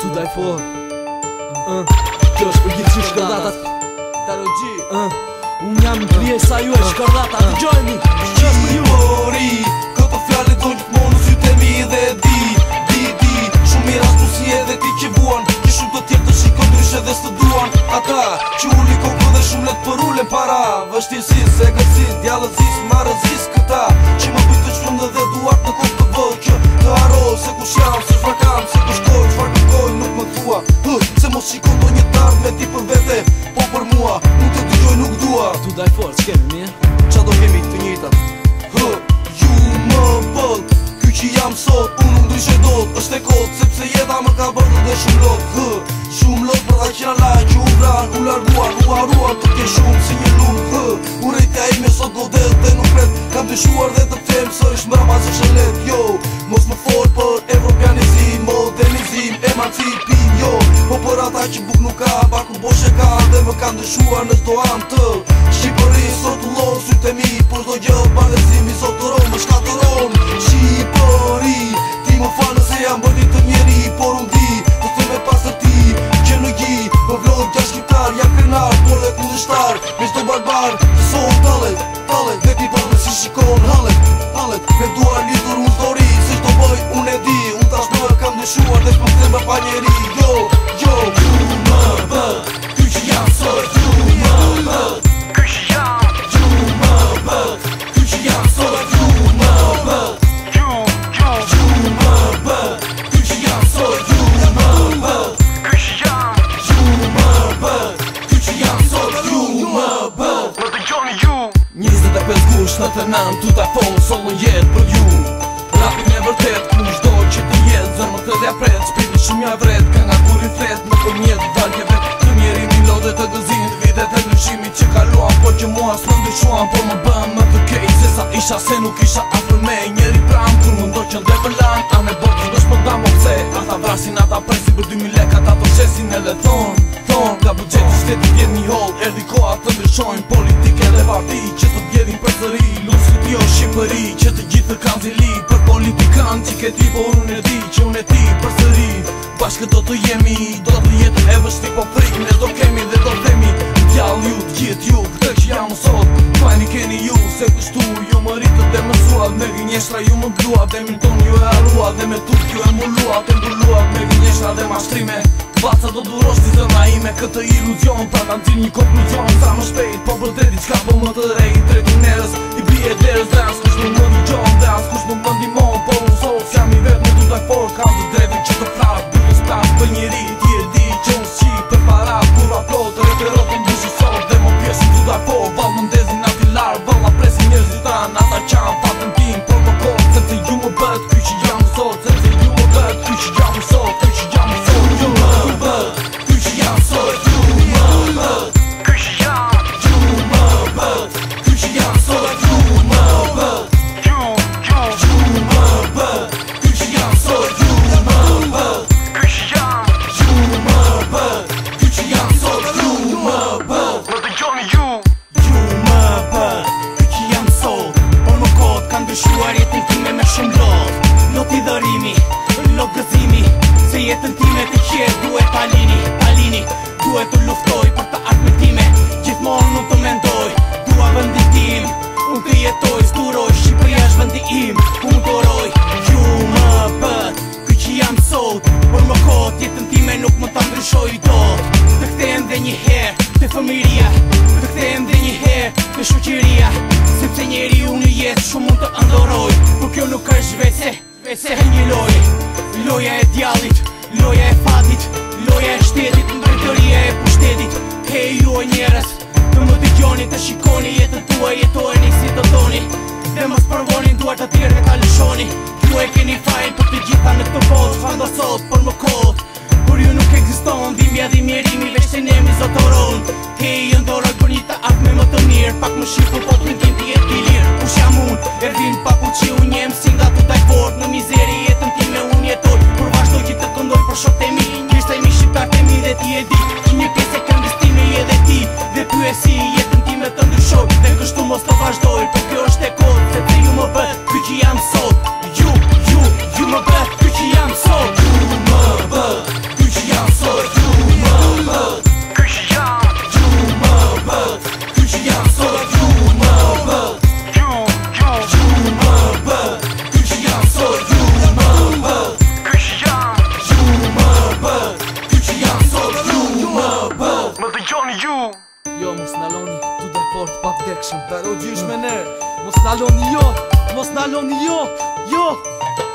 Tu dai for Kjo është për gjithë që shkërdatat Unë jam në pjesa ju e shkërdata Të gjojni Që është për ju Mori Këto fjale do gjithmonë në sytë e mi dhe di Shumë mirë ashtu si edhe ti që vuan Që shumë të tjerë të shikon dryshe dhe së duan Ata që uli kokë dhe shumë let për ulen para Vështirësis, egërësis, djallëzis, marëzis Këta që më bëjtë të shumë dhe duart në kokë të vë Që të haroj se kush jam, se shfar kam, se kush koj Qfar kërkoj nuk më thua Se mos shikon do një tarë me ti për vete Po për mua, nuk të dëgjoj nuk dua Tu daj for, s'kemi mirë Qa do kemi të njëjtat Ju më bëll Ky që jam sot, unë ndryshe dot është e kot, sepse jeta më ka bërë dhe shumë lot Shumë lot për ta qira laj që u vran U larguan, u haruan të ke shumë si një lumë U rejtja ime sot godet dhe nuk pret Kam dëshuar dhe të them sërish mrapa se shëllet Jo, mos më fol për evropianizim, modernizim, emancipim Jo, po për ata që buk nuk ka, baku bosh e ka Dhe më kam dëshuar në çdo anë të Shqipëri sot u lon sytë e mi Por çdo gjë ballëzimi sot të rom më shkatëron Shqipëri, ti më falë nëse jam bërti të njeri Por unë di, të të me pasër ti Që në gji, më vlodh gjashtë shqiptar Jam krenar, por dhe kundështar Me çdo barbar, të son tallet Dhe ti përme si shikon hallet Me duar lidhur unë zdori Se çdo bëj, unë e di Unë tash më kam dëshuar dhe shpëm të më pa njeri Jo, ju më bë Ky që jam sot, ju më bë Ky që jam Ju më bë Ky që jam sot, ju më bë Ju më bë Ky që jam sot, ju më bë Ky që jam Ju më bë Ky që jam sot, ju më bë Më të gjoni ju 25 gusht në të nëmë tu ta fonë Solën jetë për ju Rapin e vërtet Kush do që të jetë Zërmë të dhe apret Shpiti shumë ja vret Ka nga kur i flet Në për mjetë valkeve Të njeri mi lode të gëzin Vitet e ndryshimit që kaluan Po që mua s'më ndryshuan Po më bëm më të kej Se sa isha se nuk isha afër me Njeri pram Kur më ndoj që ndre për lan Ane botë që më da më pse Ata vrasin ata presin Për 2000 lek ata të shesin Edhe thon Ka bugjeti shtetit vjen një hol Erdi koha të ndryshojnë Politike dhe parti Që të vjedhin për sëri Lusë jo Shqipëri Që të gjithë kanë zili Për politikan që ke ti Por unë e di që unë e ti për sëri Bashkë do të jemi Do të jetën e vështi po frik Ne do kemi dhe do themi Gjallë ju të gjithë ju Këtë që jam sot Fajni keni ju Se kështu ju më rritët dhe më suat Me gënjeshtra ju më bluat Dhe Milton ju e arruat Dhe me Turk ju e mulluat E mbulluat me gënjeshtra dhe mashtrime Baca do durosh t'i zëna ime këtë iluzion Ta kanë t'il një konkluzion Sa më shpejt po bërte diçka po më të rej Drejt i nerës i bie derës Dhe as kush nuk më ndugjon Dhe as kush nuk më ndimon Po unë sos jam i vetë më du daj for Kam të drejtën që të frak Bukës prak për njeri Ti e di që unë s'qip për para Kur aplot referot në dushi sot Dhe më pjesë du daj for Val më ndezin ati larë Val presin njerëzit tanë Ata qanë fatën tim Por më kohë Sepse ju më bët Ky që jam sot Sepse ju më bët Ky që jam sot Ky që jam sot Ju më Ky që jam sot, ju më bë Ky që jam, ju më bë Ky që jam sot, ju më bë Ju më bë Ky që jam sot, ju më bë Ky që jam, ju më bë Ky që jam sot, ju më bë Më të gjoni ju Ju më bë Ky që jam sot Por më kot kanë ndryshuar jetën time me shumë lot Lot i dërimi, lot gëzimi Se jetën time të qërë duhet palini Duhet të luftoj për të ardhmen time Gjithmonë nuk të mendoj Dua vëndin tim Unë të jetoj, s'duroj Shqipëria është vëndi im Unë të roj Ju më bët Ky që jam sot Por më kot jetën time nuk më të ndryshoj dot Të kthehem dhe një herë Të fëmiria Të kthehem dhe një herë Të shoqëria Sepse njeri unë në jetë shumë mund të ndoroj Por kjo nuk është vese një loj Loja e djallit Loja e fatit Loja e shtetit Mbretëria e pushtetit Hej ju o njerës Të më dëgjoni të shikoni jetën tua jetojeni si të doni Dhe mos përvoni duart të tjerëve ta lëshoni Ju e keni fajin për të gjitha në këtë botë Çfarë sot për më kot Por ju nuk ekziston dhimbja dhe mjerimi veç se ne mi zotoron Hej ndoroj për një të ardhme më të mirë Pak më shifën po të tim të jetë i lirë Kush jam unë Ervin paku që unë jem si nga të daj fort Në mizeri jetën time unë jetoj Por vazhdoj që të këndoj për shokët e mi Kishta i mi shqiptar të mi dhe ti e di Që një pjesë e këndës time je dhe ti Dhe pyesi jetën time të ndryshoj Dhe kështu mos të vazhdoj Për kjo është e kodë Sepse ju më bët Ky që jam sot Ju më bët kaloni, tu dhe fort pa vdekshëm. Pero gjysh me ne Mos naloni jo, mos naloni jo, jo.